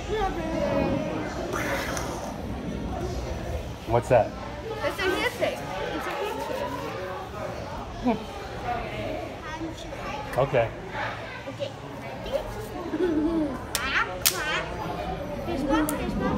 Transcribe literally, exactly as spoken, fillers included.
What's that? It's a handshake. It's a handshake. Okay. Okay. Clap, clap. Fist bump, fist bump.